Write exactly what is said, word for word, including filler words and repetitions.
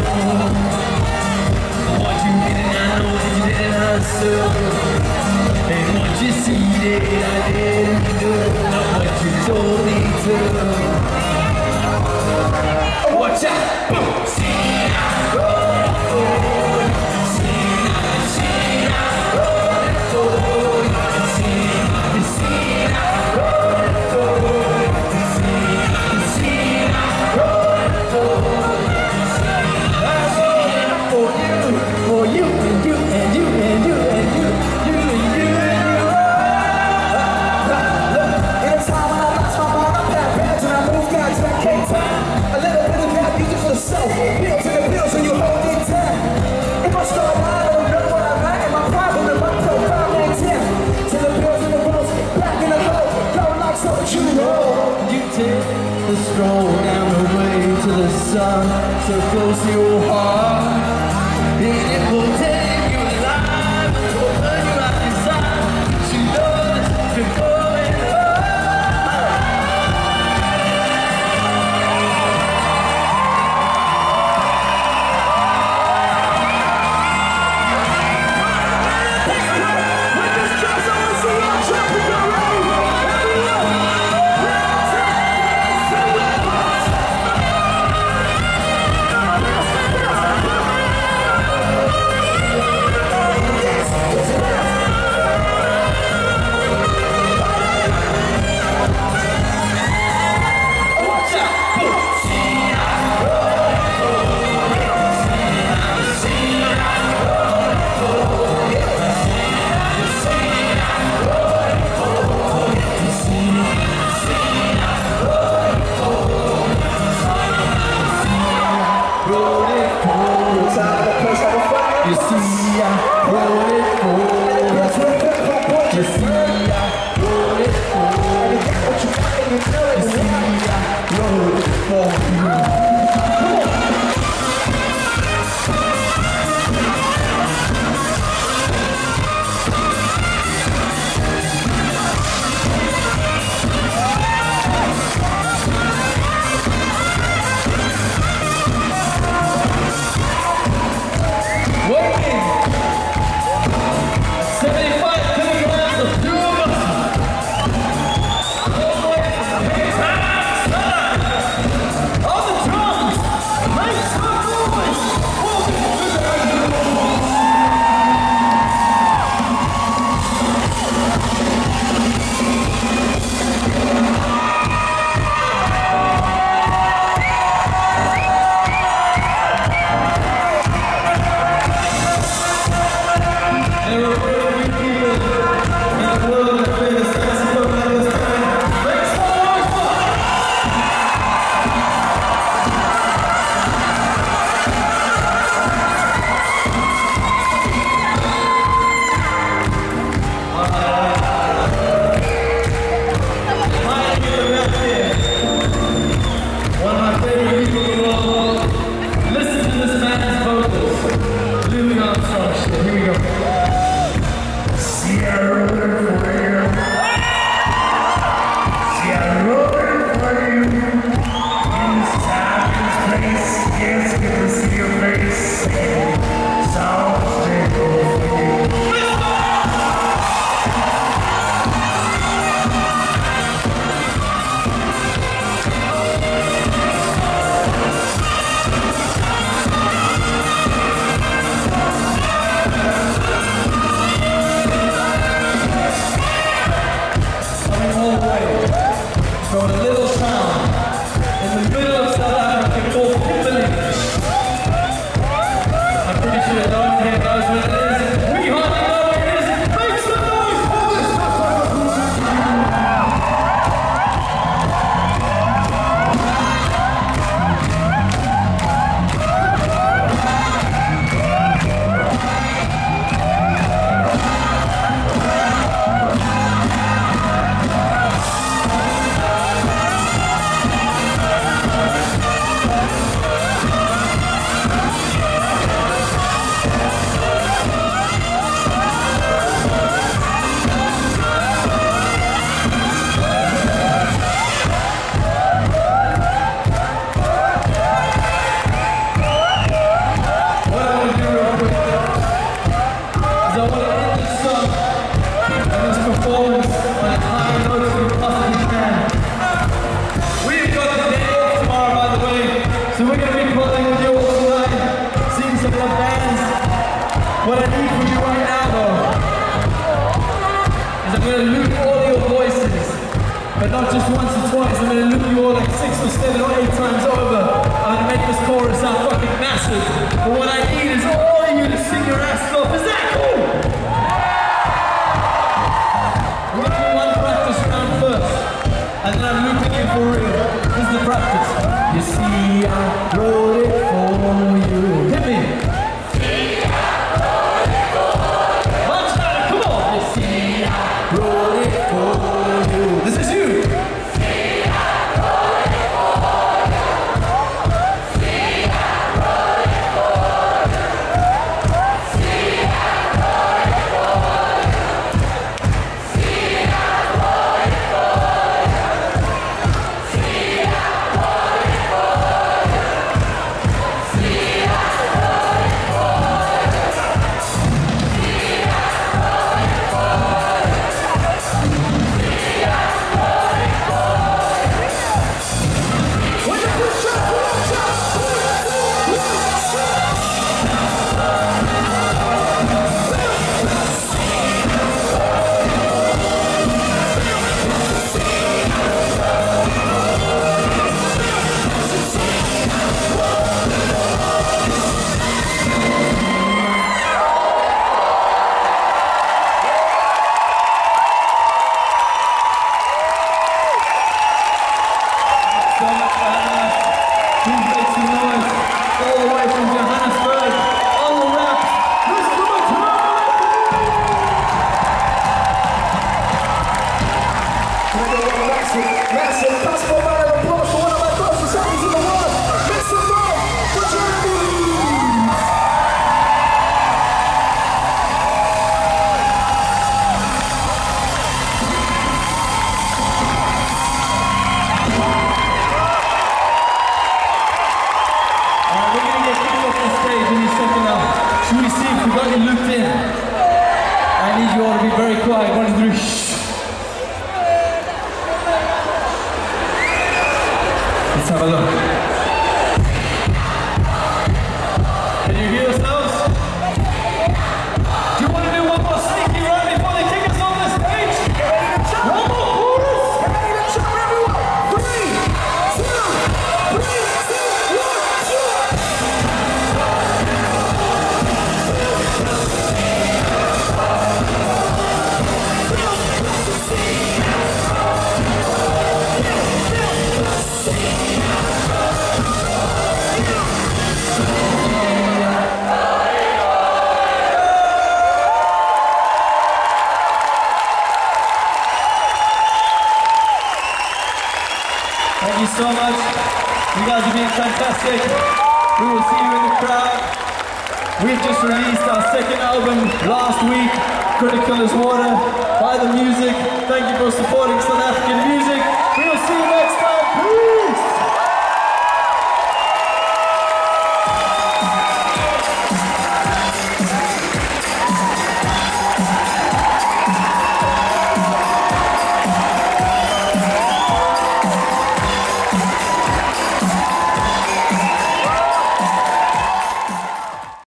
What you didn't, I know that you didn't answer. And what you see that I didn't do, not what you told me to. Watch out! Boom! See now, rolling forward. See now, see now, rolling forward. See, see now, rolling forward. See, see now, rolling forward. I'm rolling for you, for you and you and you and you and you, you and you and you. In a time when I lost my mind, I'm back, back, and I moved down to that Cape Town. A little bit of that music for the soul, bills and the bills, and you hold it down. If I start lying, I don't know what I write, and my problem in my profile maintain. To the bills and the bills, back in the hole, blowing like so that you roll. You take the stroll down the way to the sun, so close to your heart. And it will take you alive, it will burn you out inside. She knows you're going home. You see, I roll it forward. You see, I roll it forward. You see, I roll it forward. From a little town in the middle of South Africa called Schijndel. What I need from you right now, though, is I'm going to loop all your voices, but not just once or twice. I'm going to loop you all like six or seven or eight times over. I'm going to make this chorus sound fucking massive. But what I need is all of you to sing your ass off. Is that cool? We're going to do one practice round first, and then I'm looping you for real. This is the practice. You see, I wrote it for you. Hit me. This is you! See, I wrote it for you. See, I wrote it for you. See, I wrote it for you. See, I wrote it for you. See, I wrote it for you. See, I wrote it for you. See, I wrote it for you. Massive Paaspop round of applause for one of my closest homies in the world, Mister Bob, for Germany! Alright, we're gonna get kicked off the stage in a second now. Should we see if we got you looped in? I need you all to be very quiet. One, two, three, shh. Let's have a look. Can you hear yourselves? Do you want to do one more sneaky run before they kick us off the stage? One more chorus? Get ready to jump, everyone! Three, two, three, two, one, two! Thank you so much. You guys have been fantastic. We will see you in the crowd. We've just released our second album last week, Critical as Water. Buy the music. Thank you for supporting